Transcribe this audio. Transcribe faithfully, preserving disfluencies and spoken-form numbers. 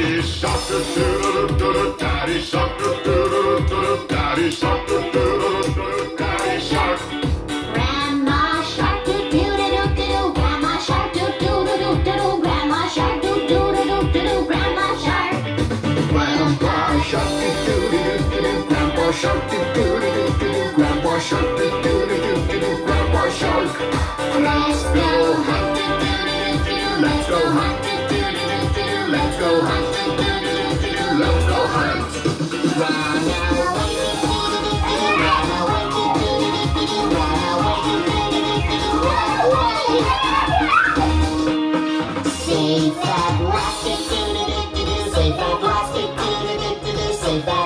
shark, doo doo doo doo, daddy shark, doo doo doo doo, daddy shark, doo doo doo doo, daddy shark. Grandma shark, doo doo doo doo doo, grandma shark, doo doo doo doo doo, grandma shark, doo doo doo doo doo, grandma shark. Grandpa shark, doo doo doo doo doo, grandpa shark, doo doo doo doo doo, grandpa shark, doo doo doo doo doo, grandpa shark. Let's go hunt, doo doo doo doo, let's go hunt, doo doo doo doo, let's go hunt, doo doo doo doo, let's go hunt. Run away, run away, run away. Save that plastic, save that plastic, save that